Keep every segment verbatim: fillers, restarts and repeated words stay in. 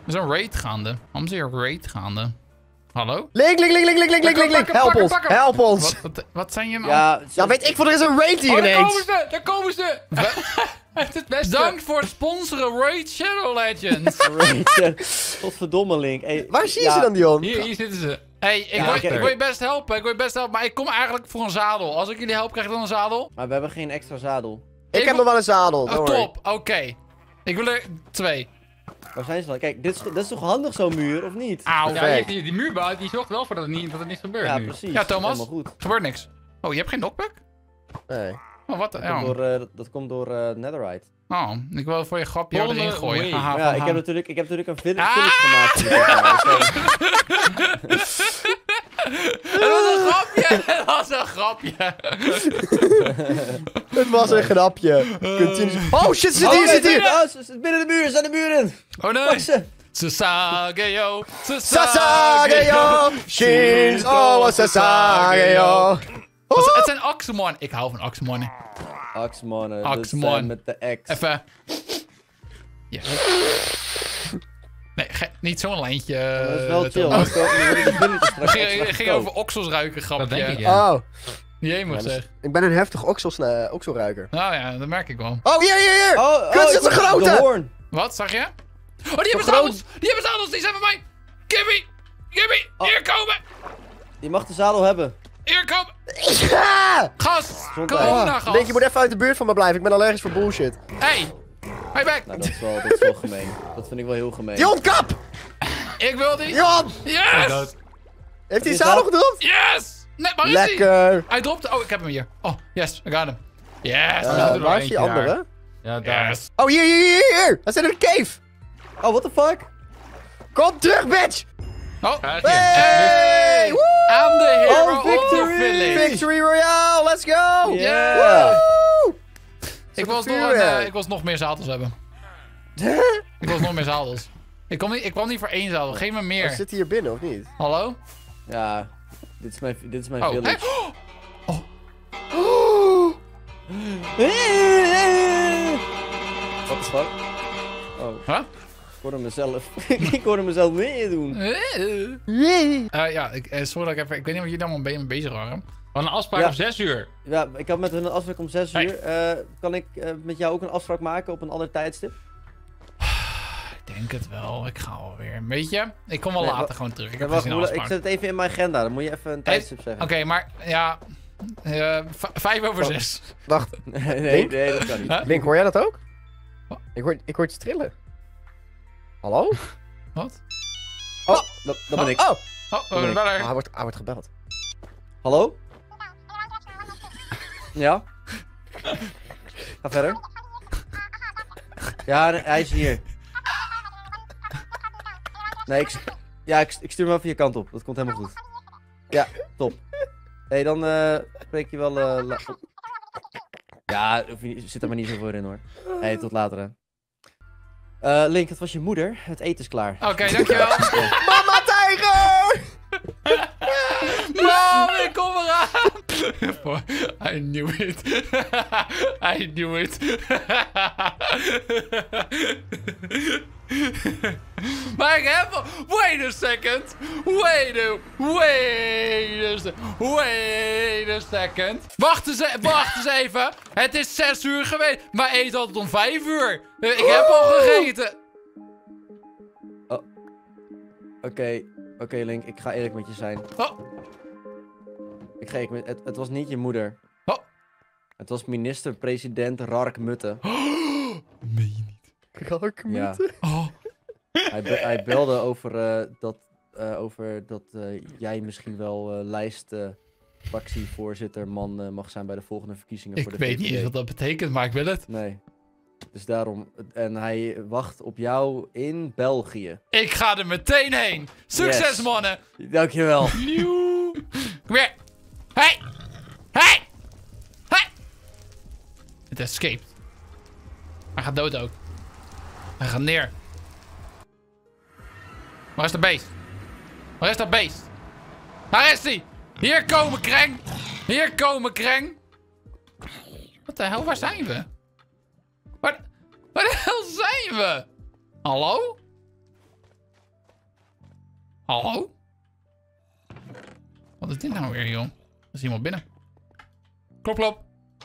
is een raid gaande. Waarom is er een raid gaande? Hallo? Link, link, link, link, link, link, link, link. Help ons, help ons. Wat, wat, wat zijn je nou? Ja, Ja, weet ik veel, er is een raid hier Oh, daar komen ineens. ze! Daar komen ze! Het is het beste. Dank voor het sponsoren, Raid Shadow Legends. Godverdomme, Link. Hey, Waar zie je ja, ze dan, Dion? Hier, hier zitten ze. Hey, ik, Ja, wil, oké. ik wil je best helpen, ik wil je best helpen, maar ik kom eigenlijk voor een zadel. Als ik jullie help, krijg ik dan een zadel? Maar we hebben geen extra zadel. Ik Ik heb nog wel een zadel, Oh, don't worry. top, oké. Ik wil er twee. Waar zijn ze dan? Kijk, dit is, dit is toch handig zo'n muur, of niet? Auw. Ja, die, die, die muurbouw die zorgt wel voor dat, het niet, dat er niks gebeurt Ja, nu. precies. Ja, Thomas? Helemaal goed. Gebeurt niks. Oh, je hebt geen knockback? Nee. Oh, wat? Dat Oh. komt door, eh, dat, dat komt door eh, Netherite. oh, ik wil voor je grapje Volgende erin gooien. wave. Haha, Maar ja, ik haha. heb natuurlijk, ik heb natuurlijk een village, Ah! village gemaakt. Het was een grapje! Het was een grapje! Het was een grapje. Continu- Oh shit, ze zit hier, ze zit hier. Oh, ze zit binnen de muur, ze zijn de muur in. Oh nee! Pak ze. Sasageyo! Sasageyo, Shin, oh, Sasageyo. Wat- Het zijn Axemon. Ik hou van Axemon. Axemannen. Axemon. Dat zijn met de X. Even. Ja. Nee, ge- niet zo'n lijntje. Dat is wel eh, chill. Thomas. Dan worden de villages straks Ging, extra ging goedkoop. over oksels ruiken, grapje. Dat denk ik, ja. Oh, Jemig Ja, dus- zeg. ik ben een heftig okselsna- okselruiker. Nou ja, dat merk ik wel. Oh, hier, hier, hier. Oh, oh, Kut, ik dit is een hoor grote. De hoorn. Wat, zag je? Oh, die hebben groot. zadels! Die hebben zadels, die zijn van mij! Gimme! Gimme! Oh. Hier komen! Je mag de zadel hebben. Hier komen! Ja! Gast! Gezondheid. Corona, Link, gast! je moet even uit de buurt van me blijven. Ik ben allergisch voor bullshit. Hey! Hey, back! Nou, dat is wel, dat is wel gemeen. Dat vind ik wel heel gemeen. Dion, kap! Ik wil die! Dion! Yes! dood. Heeft hij Is zadel dat- gedropt? Yes! Nee, waar is hij? Lekker. Hij dropte. Oh, ik heb hem hier. Oh, yes, I got hem. Yes! Uh, er er nog waar is die eentje andere? Ja, daar. Yes! Oh, hier, hier, hier, hier. Hij zit in een cave. Oh, what the fuck? Kom terug, bitch. Oh, Daar is hij. Hey! Woo! I'm the hero Oh, of the victory! village. Victory Royale, let's go! Yeah. Woo! Ik Wat was, een nog, een, vuurwerk. eh, ik was nog meer zadels hebben. Ik was nog meer zadels. Ik kwam niet, ik kwam niet voor één zadel. Geef me Hij meer. zit hier binnen, of niet? Hallo? Ja, dit is mijn, dit is mijn Oh, village. hè? What the fuck? Oh, Huh? ik hoorde mezelf. ik hoorde mezelf meer doen. Eh, ja, ik, eh, sorry dat ik even... Ik weet niet wat jullie allemaal mee bezig waren. We hadden een afspraak Ja. om zes uur. Ja, ik had met hun een afspraak om zes Hey. uur. Eh, kan ik eh, met jou ook een afspraak maken op een ander tijdstip? Ik denk het wel. Ik ga alweer. Weet je? Ik kom wel Nee, later wa- gewoon terug. Ik Ja, heb wacht, gezien een hoe la- ik afspraak. zet het even in mijn agenda. Dan moet je even een tijdstip Oké, zeggen. maar ja... eh, v- vijf over Oh. zes. Wacht, nee, nee, Link? nee, dat kan niet. Huh? Link, hoor jij dat ook? Wat? Ik hoor, ik hoor iets trillen. Hallo? Wat? Oh, dat, dat ben ik. Oh! Oh, we hebben Nee. een beller. Oh, hij, wordt, hij wordt gebeld. Hallo? Ja? Ga verder. Ja, nee, hij is hier. Nee, ik, ja, ik, ik stuur hem even je kant op. Dat komt helemaal goed. Ja, top. Hé, dan eh spreek je wel... eh, la- ja, hoef je niet- zit er maar niet zo voor in hoor. Hé, hey, tot later hè. Eh, Link, het was je moeder. Het eten is klaar. Oké, dankjewel. Mama Tijger! Mam, ik kom eraan. I knew it. I knew it. Maar ik heb... Wait a second. Wait a... Wait a... se- Wait a second. Wacht eens, e- wacht eens even. Het is zes uur geweest. Maar eet altijd om vijf uur. Eh, Ik heb al gegeten. Oké, oké Link, ik ga eerlijk met je zijn. Oh. Ik ga eerlijk met... Het, het was niet je moeder. Oh. Het was minister-president Rark Mutte. Meen je niet? Ja. Oh. Hij, be- hij belde over eh, dat, eh, over dat eh, jij misschien wel eh lijstfractievoorzitter man eh, mag zijn bij de volgende verkiezingen Ik voor de weet V V D. niet eens wat dat betekent, maar ik wil het. Nee. Dus daarom. En hij wacht op jou in België. Ik ga er meteen heen. Succes, Yes. mannen. Dankjewel. Nieuw. Kom hier. Hey. Hey. Hey. Het escaped. Hij gaat dood ook. Hij gaat neer. Waar is de beest? Waar is dat beest? Waar is hij? Hier komen, Kreng. Hier komen, Kreng. Wat de hel, waar zijn we? Waar, waar de hel zijn we? Hallo? Hallo? Wat is dit nou weer, joh? Er is iemand binnen. Klop, klop.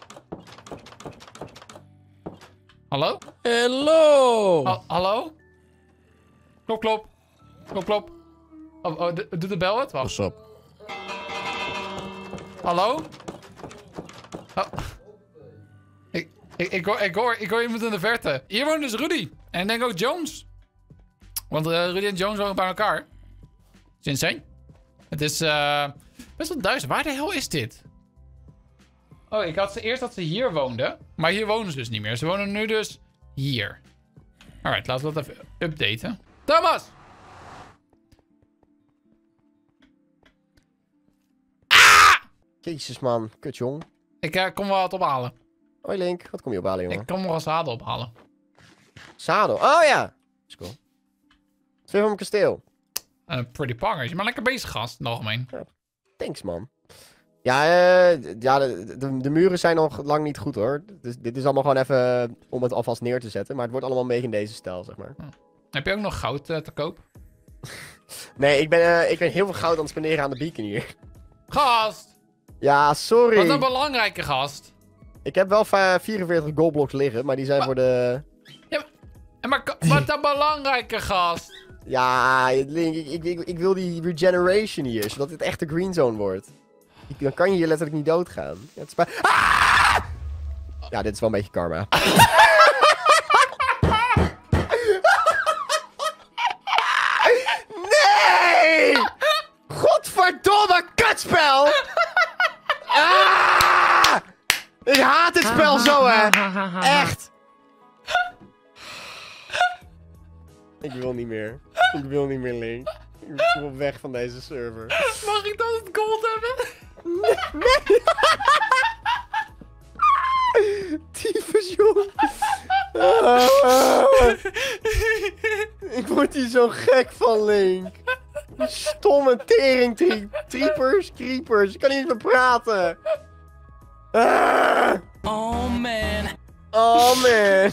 Hallo? Hallo! Ha- hallo? Klop, klop. Klop, klop. Oh, oh, d- doet de bel het? Wacht. What's up? Hallo? Oh. Ik, ik, ik, hoor, ik, hoor, ik hoor iemand in de verte. Hier woont dus Rudy. En ik denk ook Jones. Want uh, Rudy en Jones wonen bij elkaar. Dat is insane. Het is uh, best wel duizend. Waar de hel is dit? Oh, ik had ze eerst dat ze hier woonden. Maar hier wonen ze dus niet meer. Ze wonen nu dus hier. Alright, laten we dat even updaten. Thomas! Jezus man, kut jong. Ik uh, kom wel wat ophalen. Hoi Link, wat kom je ophalen jongen? Ik kom nog een zadel ophalen. Zadel, oh ja! Is cool. Twee van mijn kasteel. Uh, pretty pongers. Je bent lekker bezig, gast, in het algemeen. Thanks man. Ja, uh, ja de, de, de muren zijn nog lang niet goed hoor. Dus dit is allemaal gewoon even om het alvast neer te zetten. Maar het wordt allemaal een beetje in deze stijl, zeg maar. Heb je ook nog goud uh, te koop? Nee, ik ben, uh, ik ben heel veel goud aan het spenderen aan de beacon hier. Gast! Ja, sorry. Wat een belangrijke gast. Ik heb wel vierenveertig goldblocks liggen, maar die zijn Ma voor de... Ja, maar, maar wat een belangrijke gast. Ja, Link, ik, ik, ik, ik wil die regeneration hier, zodat dit echt de green zone wordt. Ik, dan kan je hier letterlijk niet doodgaan. Ja, het is bij... ah! Ja, dit is wel een beetje karma. Nee! Godverdomme kutspel! Ah! Ik haat dit spel zo, hè! Echt! Ik wil niet meer. Ik wil niet meer, Link. Ik wil weg van deze server. Mag ik dan het gold hebben? Tyfus, joh. Ah. Ik word hier zo gek van, Link. Die stomme tering triepers, creepers. Ik kan niet eens meer praten. Ah. Oh man. Oh man.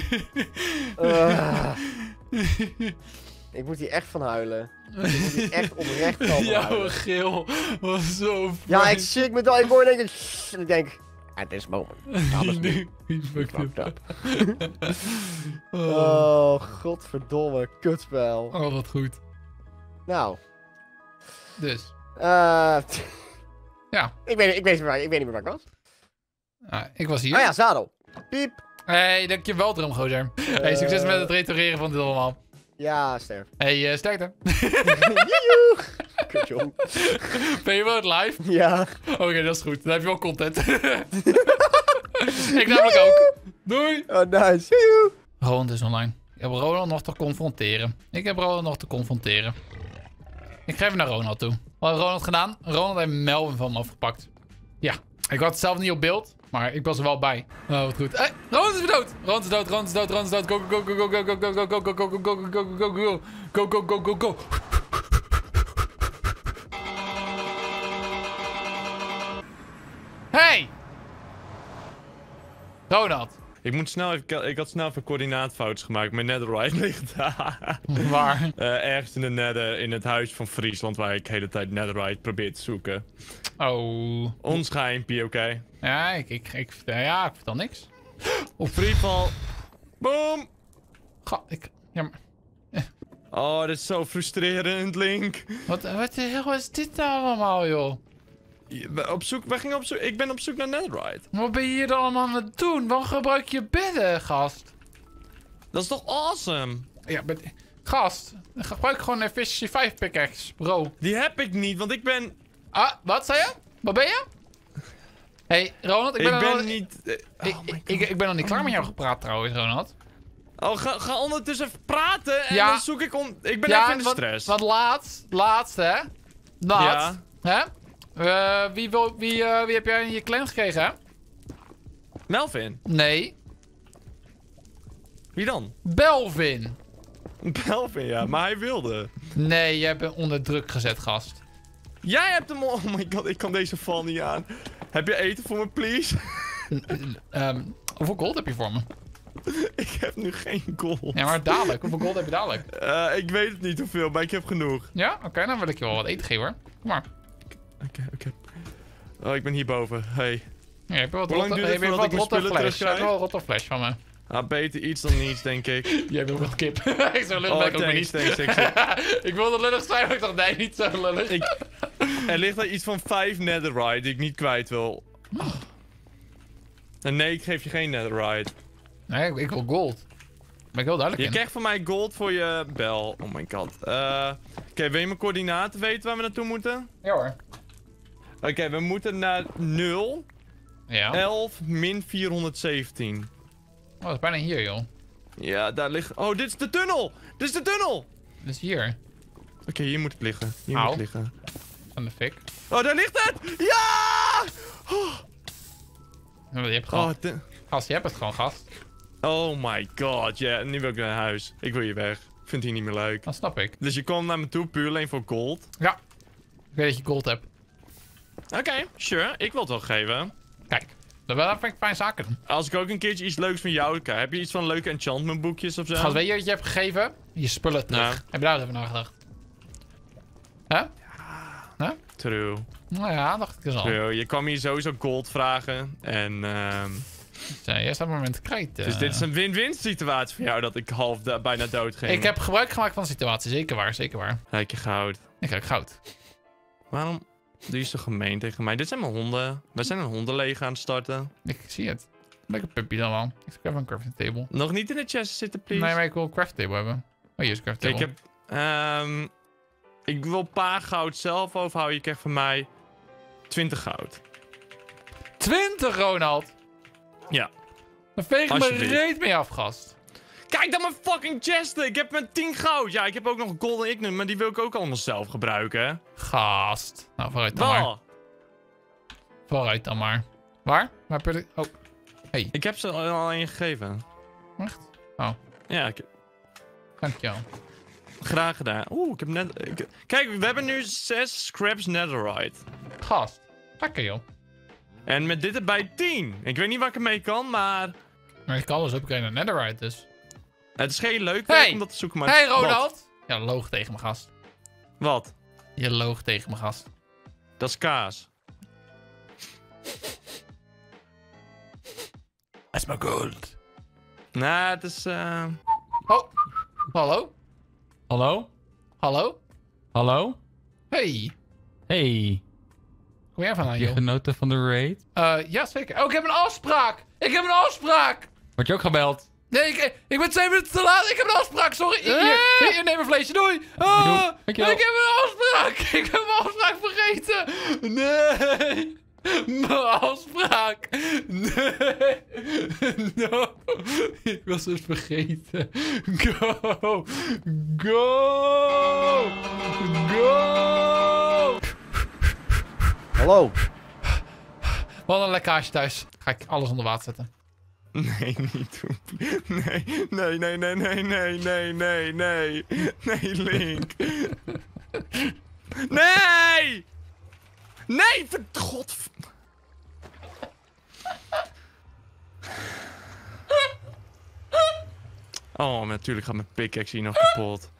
Ah. Ik moet hier echt van huilen. Ik moet hier echt oprecht van huilen. Jouw geel was zo Ja, fijn. ik schrik me dan. Ik hoor denk ik... En ik denk... At this moment. Nu, he's fucked up. Oh, godverdomme. Kutspel. Oh, wat goed. Nou. Dus, eh ja. ik, weet, ik, weet, niet waar- ik weet niet meer waar ik was. Ah, ik was hier. Oh ja, zadel. Piep. Hey, dankjewel, Drumgozer. Hey, succes met het restaureren van dit allemaal. Ja, sterf. Hey, uh, sterkte. Joejoe. Kut, jong. Ben je wel het live? Ja. Oké, dat is goed. Dan heb je wel content. Ik namelijk ook. Doei. Oh, nice. Joejoe. Roland is online. Ik heb Ronald nog te confronteren. Ik heb Ronald nog te confronteren. Ik ga even naar Ronald toe. Wat heeft Ronald gedaan? Ronald heeft Melvin van me afgepakt. Ja. Ik had het zelf niet op beeld, maar ik was er wel bij. Oh, wat goed. Hey, Ronald is weer dood. Ronald is dood, Ronald is dood, Ronald is dood. Go, go, go, go, go, go, go, go, go, go, go, go, go, go, go, go. Go, go, go, go, go. Hey! Ronald. Ik moet snel even, ik had snel even coördinaatfoutjes gemaakt. Mijn netherite ligt daar. Waar? Uh, ergens in de nether, in het huis van Friesland, waar ik de hele tijd netherite probeer te zoeken. Oh. Ons geheimpje, oké? Okay? Ja, ik, ik, ik, ja, ik vertel niks. Op freefall. Boom! Ga, ik, ja, maar, Oh, dit is zo frustrerend, Link. wat, wat de hel is dit nou allemaal, joh? We, op zoek, we gingen op zoek, ik ben op zoek naar netherite. Wat ben je hier dan allemaal aan het doen? Waarom gebruik je bedden, gast? Dat is toch awesome? Ja, maar, gast, gebruik gewoon een efficiency vijf pickaxe, bro. Die heb ik niet, want ik ben... Ah, wat zei je? Wat ben je? Hey, Ronald, ik Ik ben, ben, er nog- niet... eh, Ik, oh my ik, ik, ik ben nog niet klaar met jou gepraat trouwens, Ronald. Oh, ga, ga ondertussen even praten en Ja. dan zoek ik om... Ik ben even in de want, stress. want laatst, laatst hè? Laatst, Ja. hè? Uh, wie, wil, wie, uh, wie heb jij in je clan gekregen, hè? Melvin? Nee, Wie dan? Belvin. Melvin, ja, maar hij wilde. Nee, jij bent onder druk gezet, gast. Jij hebt hem... Oh my god, ik kan deze val niet aan. Heb je eten voor me, please? Um, hoeveel gold heb je voor me? Ik heb nu geen gold. Ja, maar dadelijk. Hoeveel gold heb je dadelijk? Eh, ik weet het niet hoeveel, maar ik heb genoeg. Ja? Oké, okay, dan wil ik je wel wat eten geven hoor. Kom maar. Oké, okay, oké. Okay. Oh, ik ben hierboven. Hey. Ja, heb je wat Hoe lang rotte, duurt het heb je voordat wat ik mijn rotte spullen flash? Je hebt terugkrijg? wel een rotte flash van me. Ah, beter iets dan niets, denk ik. Jij wil wat kip. Ik zo lullig Oh, ben ik ook thanks, niet. thanks, thanks. Ik wilde lullig zijn, maar ik dacht nee, niet zo lullig. Ik, er ligt er iets van vijf netherite die ik niet kwijt wil. Oh. En nee, ik geef je geen netherite. Nee, ik, ik wil gold. Ben ik heel duidelijk Je in. krijgt van mij gold voor je bel. Oh my god. Uh, Oké, okay, wil je mijn coördinaten weten waar we naartoe moeten? Ja hoor. Oké, okay, we moeten naar nul, Ja. elf, min vierhonderdzeventien. Oh, dat is bijna hier joh. Ja, daar ligt... Oh, dit is de tunnel! Dit is de tunnel! Dat is hier. Oké, okay, hier moet ik liggen. Hier Au. moet ik liggen. Van de fik. Oh, daar ligt het! Ja! Oh, Je hebt gewoon... oh, de... Gast, je hebt het gewoon, gast. oh my god, ja, yeah, nu wil ik naar huis. Ik wil hier weg. Ik vind het hier niet meer leuk. Dat snap ik. Dus je komt naar me toe puur alleen voor gold? Ja. Ik weet dat je gold hebt. Oké, okay, sure. Ik wil het wel geven. Kijk. Dat wil even fijn zaken doen. Als ik ook een keertje iets leuks van jou krijg. Heb je iets van leuke enchantment boekjes of zo? Gast, weet je wat je hebt gegeven? Je spullen terug. Ja. Heb je daar eens even nagedacht? Hè? Huh? True. Nou ja, dacht ik eens al. True. Je kwam hier sowieso gold vragen. En ehm Dus, uh, jij staat maar met krijt. Uh... dus dit is een win-win situatie voor jou dat ik half da- bijna dood ging. Ik heb gebruik gemaakt van de situatie. Zeker waar, zeker waar. Rijk je goud. Ik heb goud. Waarom doe je zo gemeen tegen mij? Dit zijn mijn honden. We zijn een hondenleger aan het starten. Ik zie het. Lekker puppy dan wel. Ik zoek even een crafting table. Nog niet in de chest zitten, please. Nee, maar ik wil een craft table hebben. Oh, hier is een craft Kijk, table. ik heb... ehm ik wil een paar goud zelf overhouden. Je krijgt van mij twintig goud. twintig, Ronald! Ja. Dan veeg ik me Alsjeblieft. reet mee af, gast. Kijk dan mijn fucking chesten. Ik heb mijn tien goud. Ja, ik heb ook nog een golden ignite, maar die wil ik ook allemaal zelf gebruiken. Gast. Nou, vooruit dan maar. Wel. Vooruit dan maar. Waar? Waar heb je... Oh. Hey. Ik heb ze al al een gegeven. Echt? Oh. Ja, ik... Dankjewel. graag gedaan. Oeh, ik heb net... Ik... Kijk, we hebben nu zes scraps netherite. Gast. Lekker, joh. En met dit erbij tien. Ik weet niet waar ik ermee kan, maar... Maar ik kan alles upgraden naar netherite, dus. Het is geen leuk Hey! werk om dat te zoeken, maar... Hey, Wat? Ronald! Ja, loog tegen me, gast. Wat? Je loog tegen me, gast. Dat is kaas. Dat is maar gold. Nou, het is... eh Oh. Hallo? Hallo? Hallo? Hallo? Hey. Hey. Kom jij vandaan, Je joh? genoten van de raid? Uh, ja, zeker. Oh, ik heb een afspraak! Ik heb een afspraak! Word je ook gebeld? Nee, ik, ik ben twee minuten te laat. Ik heb een afspraak, sorry. Hier, hier, hier, neem een vleesje, doei. Ah, Doei. Dankjewel. ik heb een afspraak. Ik heb mijn afspraak vergeten. Nee. Mijn afspraak. Nee. No. Ik was het vergeten. Go. Go. Go. Hallo. Wat een lekkage thuis. Ga ik alles onder water zetten. Nee, niet doen. Nee, nee, nee, nee, nee, nee, nee, nee, nee. Nee, Link. Nee! Nee, ver- god. Oh, natuurlijk gaat mijn pickaxe hier nog kapot.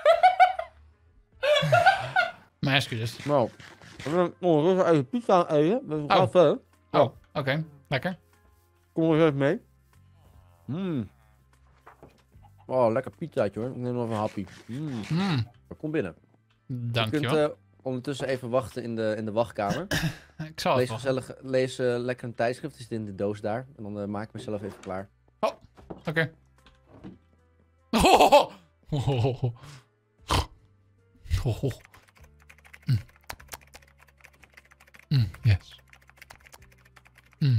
Mijn excuses. Nou, we gaan ondertussen even pizza eten. We gaan Oh. verder. Oh, oké. Okay. Lekker. Kom er even mee. Mmm. Oh, lekker pizzaatje hoor. Ik neem nog even een happy. Mmm. Mm, Kom binnen. Je kunt dankjewel. eh, ondertussen even wachten in de, in de wachtkamer. Ik zal het Lees, wel. gezellig, lees uh, lekker een tijdschrift. Het zit in de doos daar. En dan uh, maak ik mezelf even klaar. Oké. Okay. Oh, oh, oh, oh. Oh, oh. Mm. Mm, yes. Mm.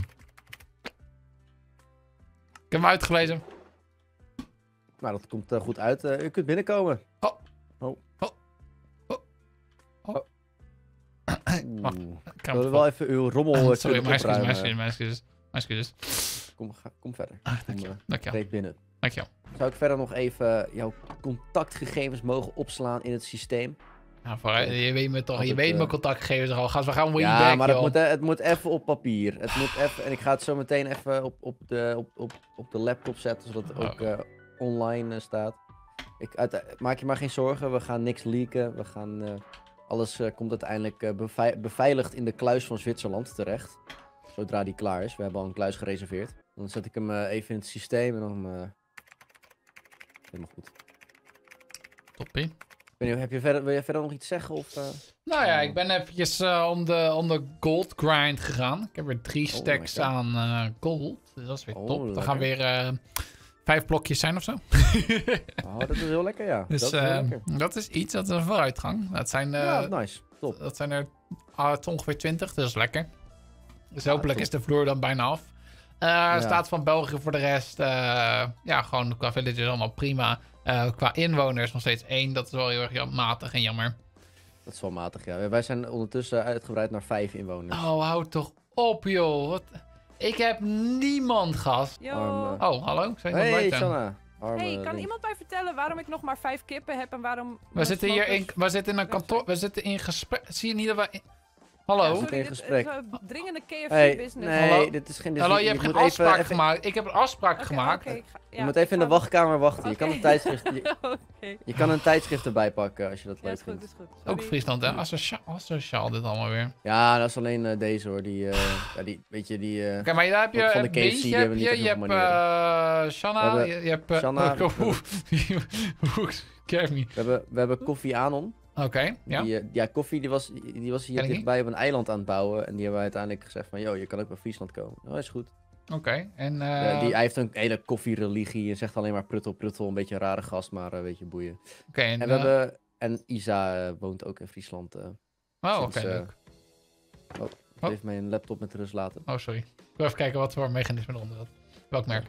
Ik heb hem uitgelezen. Nou, dat komt uh, goed uit. Uh, u kunt binnenkomen. Oh. Oh. Oh. Oh. Oh. Wacht. Oeh. Ik Ik kan wil hem wel even uw rommel uh, Sorry, mijn excuses, mijn opruimen. excuses, mijn excuses. Mijn excuses. Kom, ga, kom verder. Ah, Kom dankjewel. uh, Dankjewel. reed binnen. Dankjewel. Zou ik verder nog even jouw contactgegevens mogen opslaan in het systeem? Ja, voor, je weet me toch, je Altijd, weet uh... mijn contactgegevens al. Gaan we gaan way Ja, back, maar het joh. moet, eh, het moet even op papier. Het moet even, en ik ga het zo meteen even op, op, de, op, op, op de laptop zetten, zodat het ook uh, online uh, staat. Ik, uit, maak je maar geen zorgen, we gaan niks leaken. We gaan, uh, alles uh, komt uiteindelijk uh, bevei beveiligd in de kluis van Zwitserland terecht. Zodra die klaar is. We hebben al een kluis gereserveerd. Dan zet ik hem uh, even in het systeem en dan... Uh, helemaal goed. Toppie. Ik weet niet, heb je verder, wil je verder nog iets zeggen? Of, uh... Nou ja, ik ben eventjes uh, om, de, om de gold grind gegaan. Ik heb weer drie stacks lekker. aan uh, gold. Dus dat is weer Oh, top. Dan lekker. gaan weer uh, vijf blokjes zijn of zo. Oh, dat is heel lekker, ja. Dus dat, is heel uh, lekker. dat is iets, dat is een vooruitgang. Dat zijn, uh, Ja, nice. Top. dat zijn er uh, het ongeveer twintig, dus dat is lekker. Dus hopelijk top. is de vloer dan bijna af. Uh, Ja. Staat van België voor de rest. Uh, ja, gewoon qua villages allemaal prima. Uh, qua inwoners nog steeds één. Dat is wel heel erg jam- matig en jammer. Dat is wel matig, ja. Wij zijn ondertussen uitgebreid naar vijf inwoners. Oh, houd toch op, joh. Wat... Ik heb niemand, gast. Yo. Arme- Oh, hallo? Zijn jullie Hey, buiten? Shanna. Arme Hey, kan Link. iemand mij vertellen waarom ik nog maar vijf kippen heb en waarom... We mijn zitten hier in, smokers- we zitten in een kantoor. We zitten in gesprek. Zie je niet dat we. in- Hallo? Ja, in sorry, dit gesprek. is een dringende K F Hey, C-business. nee, Hallo? dit is geen... Dit is Hallo, niet- je hebt geen moet even- afspraak even- gemaakt. Ik heb een afspraak Oké, gemaakt. oké, ik ga- Je ja, moet even in de ik ga- wachtkamer wachten. Je kan een tijdschrift, je, Oké. je kan een tijdschrift erbij pakken als je dat Ja, leuk is goed, vindt. is goed. Ook Sorry. Friesland, hè? Asociaal, asociaal dit allemaal weer. Ja, dat is alleen eh, deze hoor. Die, eh, ja, die, weet je, die... eh, Oké, maar daar heb je Ook van de een K F C, die beetje, heb hebben je, niet je echt hebt nog eh Shanna, We je, hebben je hebt... eh, Shanna, oh, we Oeh, oeh, Kerf me. we, hebben, we hebben Koffie Anon. Oké, ja. Die, eh, ja, Koffie die was, die was hier Ken ik niet. dichtbij op een eiland aan het bouwen. En die hebben we uiteindelijk gezegd van... Yo, je kan ook bij Friesland komen. Oh, is goed. Oké, en... eh Ja, die, hij heeft een hele koffiereligie. En zegt alleen maar pruttel, pruttel. Een beetje een rare gast, maar een beetje boeien. Oké, en... En we eh, hebben... En Isa eh, woont ook in Friesland. eh oh, oké, sinds, eh, leuk. Ze Oh. heeft mij een laptop met rust laten. Oh, sorry. Ik wil even kijken wat voor mechanisme eronder zat. Welk merk?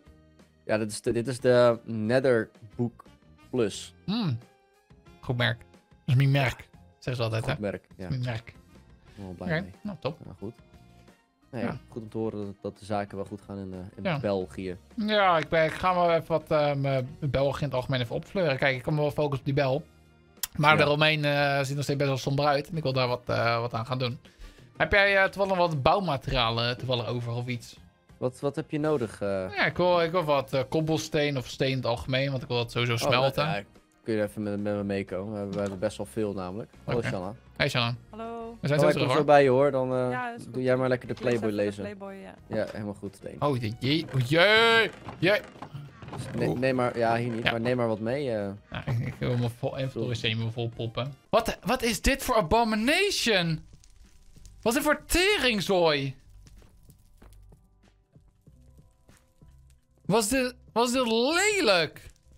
Ja, dit is de, dit is de Netherbook Plus. Hmm. Goed merk. Dat is mijn merk. Zeggen ze altijd, hè? Goed merk. Ja, Mijn merk. ik ben wel blij Oké, mee. nou top. Ja, goed. Nou ja, Ja. goed om te horen dat, dat de zaken wel goed gaan in, eh, in Ja. België. Ja, ik, ben, ik ga wel even wat uh, mijn België in het algemeen even opfleuren. Kijk, ik kan me wel focussen op die bel. Maar Ja. de Romein uh, ziet nog steeds best wel somber uit. En ik wil daar wat, uh, wat aan gaan doen. Heb jij uh, toevallig wat bouwmaterialen toevallig over of iets? Wat, wat heb je nodig? eh? Ja, ik wil, ik wil wat uh, kobbelsteen of steen in het algemeen. Want ik wil dat sowieso smelten. Oh, ja, kun je even met, met me meekomen? We hebben, we hebben best wel veel namelijk. Hallo Oké. Shanna. Hey Shanna, Hallo. we zijn Oh, zo ik kom terug zo hoor. bij je hoor, dan eh, Ja, is goed. doe jij maar lekker de Ik lees Playboy even de lezen. Playboy, ja. Ja, helemaal goed. Denk. Oh, jee, jee, oh, jee, jee. Nee, Oeh. neem maar, ja hier niet, Ja. maar neem maar wat mee. eh. Ja, ik, ik wil me vol inventory me vol poppen. Wat, wat is dit voor abomination? Wat is dit voor teringzooi? Was dit, was dit lelijk?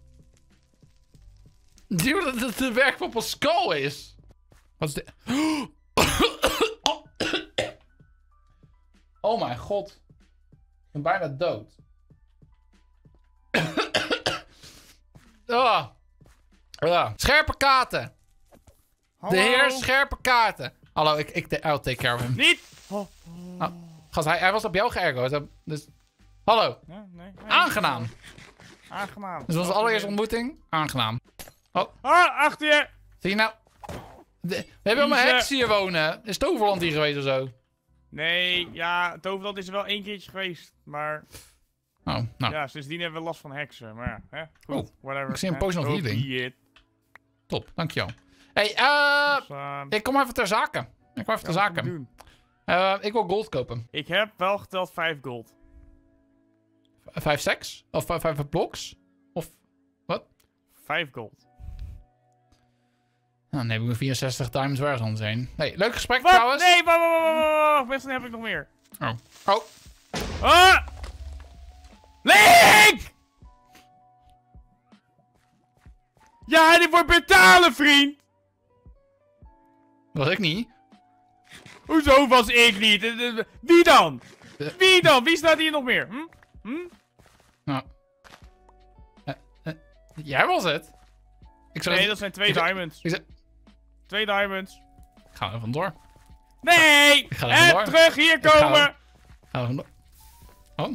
Dude, dat het de werk van Pascal is. Wat is dit? Oh mijn god. Ik ben bijna dood. Ah. Ah. Scherpe kaarten. De heer scherpe kaarten. Hallo, ik, ik I'll take care of him. Niet! Gast, hij, hij was op jou geërgerd. Dus, hallo. Ja, nee, nee. Aangenaam. Aangenaam. Dus onze allereerste ontmoeting. Aangenaam. Ah, achter je! Zie je nou? De- we hebben allemaal Lieve. heksen hier wonen. Is Toverland hier geweest of zo? Nee, ja, Toverland is er wel één keertje geweest. Maar Oh, nou. ja, sindsdien hebben we last van heksen. Maar ja, hè? Goed, Oh, whatever. ik zie een hè. potion of So healing. be it. Top, dankjewel. Hey, eh... Dus, uh, ik kom even ter zake. Ik kom even ter ja, wat moet ik zake. doen? Eh, ik wil gold kopen. Ik heb wel geteld vijf gold. V- Vijf stacks? Of vijf, vijf blocks? Of... Vijf gold. Nou, dan heb ik me vierenzestig times waar anders heen. Nee, leuk gesprek Wat? trouwens. Nee, wacht, wacht, wacht, wacht, wacht. Misschien heb ik nog meer. Oh. Oh. Ah! Link! Ja, dit wordt betalen, vriend! Was ik niet. Hoezo was ik niet? Eh, eh, Wie dan? Eh. Wie dan? Wie staat hier nog meer? Hm? Hm? Nou. Eh, eh, jij was het. Ik zou Nee, dat zijn twee ik zeg- diamonds. ik zeg- Twee diamonds. Ik ga er vandoor. Nee! Ik ga er En vandoor. terug hier ga komen! er- Ga er vandoor. Oh.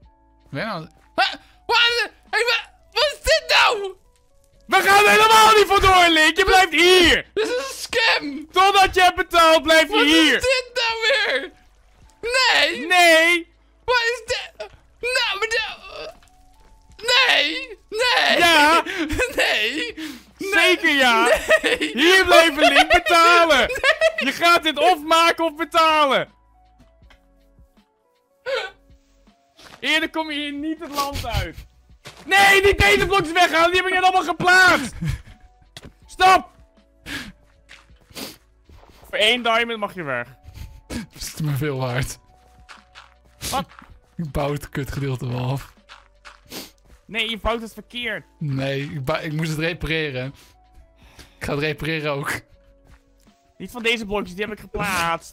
Ben je nou... Ah, wat, is- hey, wa- wat is dit nou? We gaan helemaal niet door, Link. Je blijft hier. Dit is een scam! Totdat je hebt betaald, blijf je Wat hier. is dit nou weer? Nee! Nee. Wat is dit? Nou, maar de... Nee! Nee! Ja. Nee! Zeker ja. Nee! Hier blijven, Link, betalen. Je gaat dit of maken of betalen. Eerder kom je hier niet het land uit. Nee, niet deze blokjes weghalen. Die heb ik net allemaal geplaatst. Stop. Voor één diamond mag je weg. Dat is me veel waard. Wat? Ik bouw het kutgedeelte wel af. Nee, je bouwt het verkeerd. Nee, ik, bou- ik moest het repareren. Ik ga het repareren ook. Niet van deze blokjes, die heb ik geplaatst.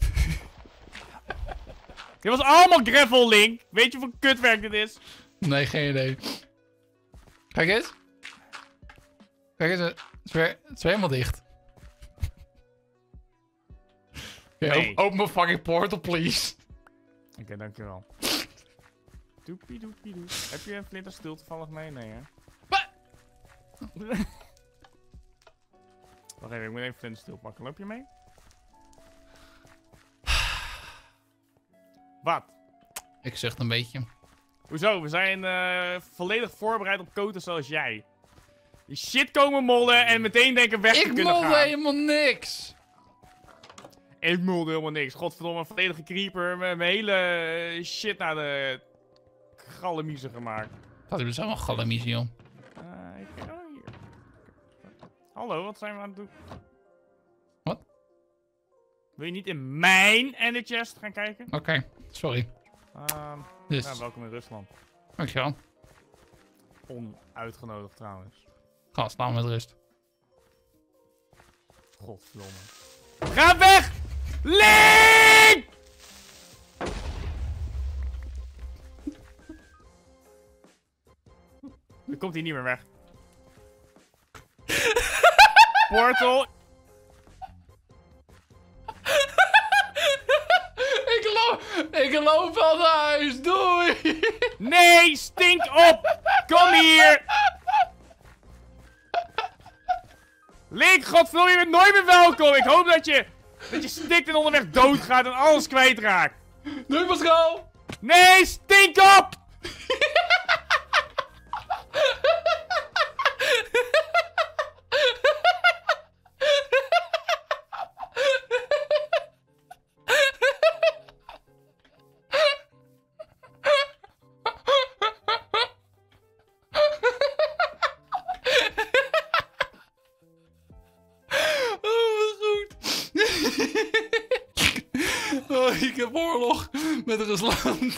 Dit was allemaal gravel, Link. Weet je hoeveel kutwerk dit is? Nee, geen idee. Kijk eens. Kijk eens, het is weer, het is weer helemaal dicht. Oké, Nee. op- open mijn fucking portal, please. Oké, okay, dankjewel. Doepie doepie doep. Heb je een flinterstoel toevallig mee? Nee, hè? Wat? Wacht even, ik moet even flinterstoel pakken. Loop je mee? Wat? Ik zeg het een beetje. Hoezo? We zijn eh, volledig voorbereid op koten zoals jij. Die shit komen mollen en meteen denken weg te Ik kunnen molde gaan. helemaal niks. Ik molde helemaal niks. Godverdomme, een volledige creeper met mijn hele eh, shit naar de gallemiezen gemaakt. Dat is allemaal galamies, joh. Eh, ik, oh, hier. Hallo, wat zijn we aan het doen? Wat? Wil je niet in mijn ender chest gaan kijken? Oké, sorry. Ehm Dus, nou, welkom in Rusland. dankjewel. Onuitgenodigd trouwens. Ga staan met rust. Godverdomme. Ga weg! Link! Dan komt hij niet meer weg. Portal. Ik loop, ik loop al naar huis, doei! Nee, stink op! Kom hier! Link, godverdomme, je bent nooit meer welkom! Ik hoop dat je, dat je stikt en onderweg doodgaat en alles kwijtraakt. Doei, Pascal! Nee, stink op! Oh, ik heb oorlog met Rusland.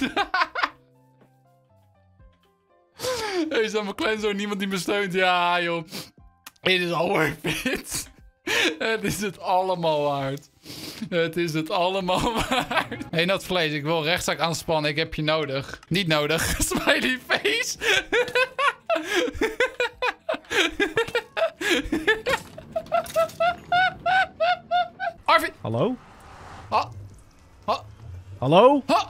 Hey, zijn mijn kleinzoon niemand die me steunt? Ja, joh. Het is al worth it. Het is het allemaal waard. Het is het allemaal waard. Hé, hey, dat vlees. Ik wil rechtszaak aanspannen. Ik heb je nodig. Niet nodig. Smiley face. Arvid. Hallo? Ha. Ha. Hallo? Ha.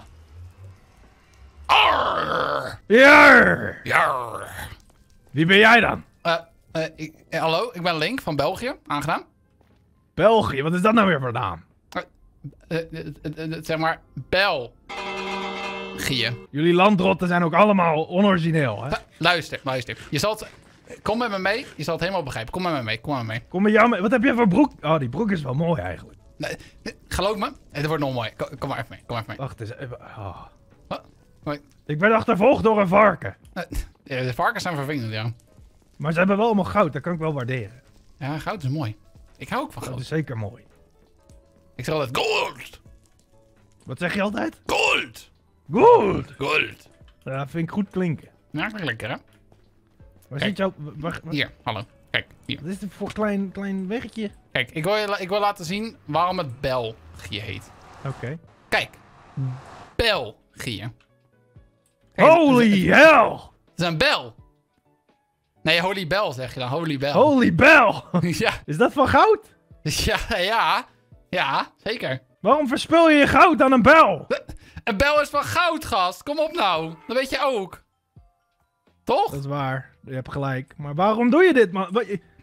Arr. Jar! Jarr. Wie ben jij dan? Eh, eh, ik, eh, hallo, ik ben Link van België. Aangenaam. België, wat is dat nou weer voor naam? Eh, eh, eh, eh, zeg maar, België. Jullie landrotten zijn ook allemaal onorigineel, hè? Eh, luister, luister. Je zal het... Kom met me mee. Je zal het helemaal begrijpen. Kom met me mee. Kom met me mee. Kom met jou mee. Wat heb jij voor broek? Oh, die broek is wel mooi eigenlijk. Nee, nee, geloof me. Het wordt nog mooi. Kom, kom maar even mee. Kom maar even mee. Wacht eens even. Oh. Wat? Hoi. Ik ben achtervolgd door een varken. Eh, de varkens zijn vervelend, ja. Maar ze hebben wel allemaal goud, dat kan ik wel waarderen. Ja, goud is mooi. Ik hou ook van Dat goud. is zeker mooi. Ik zeg altijd gold. Wat zeg je altijd? Gold. Goed! Gold. Ja, vind ik goed klinken. Ja, dat is lekker, hè? Waar Kijk. zit jouw... Waar, waar- Hier, hallo. Kijk, hier. Wat is dit voor klein, klein weggetje? Kijk, ik wil, je la- ik wil laten zien waarom het België heet. Oké. Kijk. België. Kijk, Holy hell! Het is een bel. Nee, holy bell zeg je dan. Holy bell. Holy bell! Ja, Is dat van goud? ja, ja. Ja, zeker. Waarom verspil je je goud aan een bel? Een bel is van goud, gast. Kom op nou. Dat weet je ook. Toch? Dat is waar. Je hebt gelijk. Maar waarom doe je dit, man? Wat- je-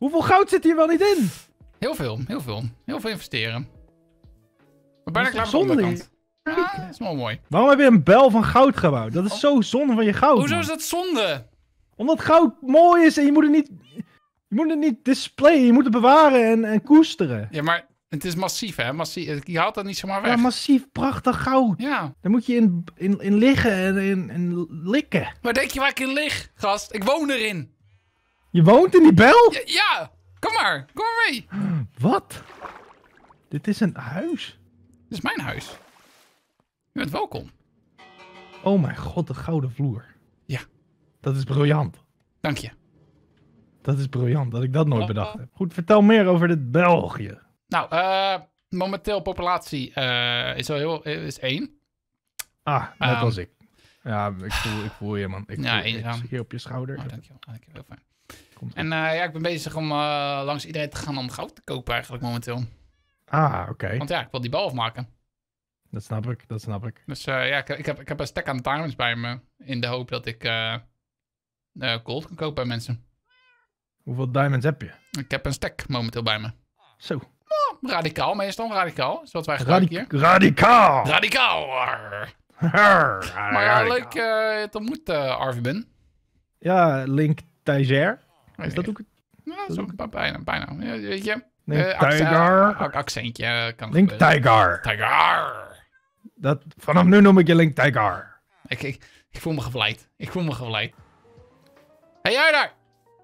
Hoeveel goud zit hier wel niet in? Heel veel, heel veel. Heel veel investeren. Maar bijna Dat is klaar met de zonde, onderkant. Ja, dat is wel mooi. Waarom heb je een bel van goud gebouwd? Dat is zo zonde van je goud. Hoezo man. is dat zonde? Omdat goud mooi is en je moet het niet... Je moet het niet displayen, je moet het bewaren en, en koesteren. Ja, maar het is massief, hè? Massief. Je haalt dat niet zomaar Ja, weg. massief, prachtig goud. Ja. Daar moet je in, in, in liggen en in, in likken. Waar denk je waar ik in lig, gast? Ik woon erin. Je woont in die bel? Ja, ja. Kom maar. Kom maar mee. Wat? Dit is een huis? Dit is mijn huis. Je bent welkom. Oh mijn god, de gouden vloer. Ja. Dat is briljant. Dank je. Dat is briljant, dat ik dat nooit bedacht heb. Goed, vertel meer over dit België. Nou, eh momenteel populatie eh, is al heel is één. Ah, net Um, als ik. Ja, ik voel, ik voel je, man. Ik Ja, voel, ik eenzaam. zie hier op je schouder. Oh, dankjewel. Dankjewel. Heel fijn. Komt En eh, ja, ik ben bezig om eh, langs iedereen te gaan om goud te kopen eigenlijk momenteel. Ah, oké. Want ja, ik wil die bal afmaken. Dat snap ik, dat snap ik. Dus eh, ja, ik, ik, heb, ik heb een stack aan diamonds bij me. In de hoop dat ik eh eh, gold kan kopen bij mensen. Hoeveel diamonds heb je? Ik heb een stack momenteel bij me. Zo. Radicaal meestal, radicaal. Is wat wij gebruiken Radi hier. radicaal! Radicaal! Arr. Arr, Maar ja, radicaal. leuk eh, je te ontmoeten, uh, Arvin. Ja, Link Tiger. Is dat ook het? Ja, dat is ook ba- bijna, bijna. Ja, weet je. Link Eh, accent- Tiger. ac- accentje eh, kan Link gebeuren. Tiger. Tiger! Dat, vanaf nu noem ik je Link Tiger. Ik, ik, ik voel me gevleid. Ik voel me gevleid. Hé, hey, jij daar!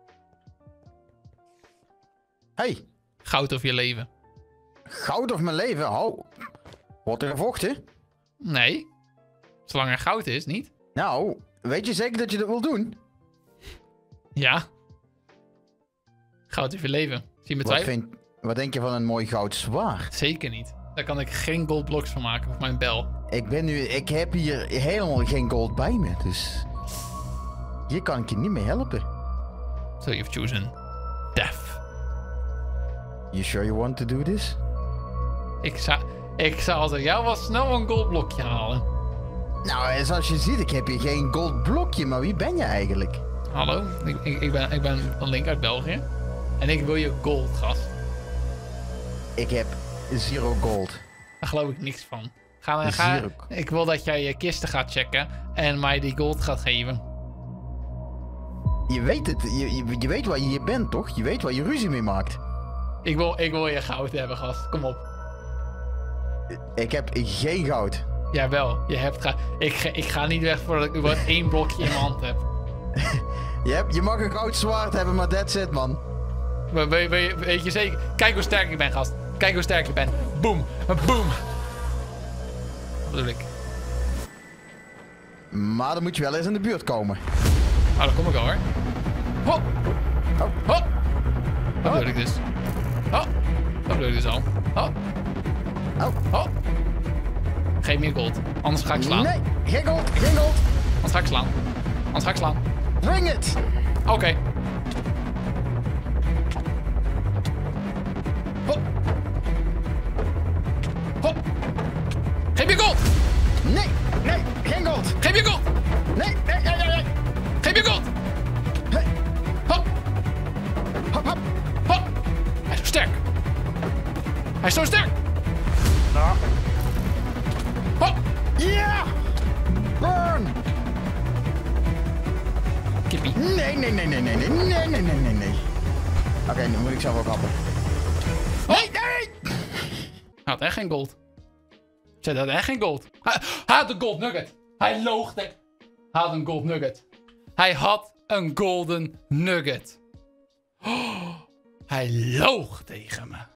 Hey, Goud of je leven. goud of mijn leven? Hou. Wordt er gevochten? Nee. Zolang er goud is, niet? Nou, weet je zeker dat je dat wil doen? Ja. Goud of je leven. Zie je me Wat, twijfelen? vind, wat denk je van een mooi goud zwaard? Zeker niet. Daar kan ik geen gold blocks van maken op mijn bel. Ik ben nu, ik heb hier helemaal geen gold bij me, dus hier kan ik je niet mee helpen. So you've chosen death. You sure you want to do this? Ik zou, ik zou als ik jou was snel een gold blokje halen. Nou, zoals je ziet, ik heb hier geen gold blokje, maar wie ben je eigenlijk? Hallo, ik, ik, ik, ben, ik ben een link uit België. En ik wil je gold, gast. Ik heb zero gold. Daar geloof ik niks van. Ga, ga, Zero. ik wil dat jij je kisten gaat checken en mij die gold gaat geven. Je weet het, je, je, je weet waar je hier bent, toch? Je weet waar je ruzie mee maakt. Ik wil, ik wil je goud hebben, gast. Kom op. Ik heb geen goud. Jawel, je hebt goud. Ik, ga- ik ga niet weg voordat ik überhaupt één blokje in mijn hand heb. Je, hebt, je mag een goud zwaard hebben, maar that's it, man. We- we- we- Weet je zeker? Kijk hoe sterk ik ben, gast. Kijk hoe sterk ik ben. Boom. Boom. Wat bedoel ik? Maar dan moet je wel eens in de buurt komen. Oh, daar kom ik al, hoor. Ho. Oh. Ho. Dat bedoel ik dus. Ho. Dat bedoel ik dus al. Ho. Oh. Ho. Geef me je gold. Anders ga ik slaan. Nee, geen gold, geen gold. Anders ga ik slaan. Anders ga ik slaan. Bring it. Oké. Ho. Ho. Geef me je gold. Nee, nee, geen gold. Geef me je gold. Nee, nee, nee, nee, nee. Geef me je gold. Hey. Hop. Hop, hop. Hop. Hij is zo sterk. Hij is zo sterk. Hop. Ja! Burn! Kippie. Nee, nee, nee, nee, nee, nee, nee, nee, nee, nee, nee. Oké, nu moet ik zelf ook happen. Nee, nee. Hij had echt geen gold. Zij had echt geen gold. Hij, hij had een gold nugget. Hij loogde. Hij had een gold nugget. Hij had een golden nugget. Oh, hij loog tegen me.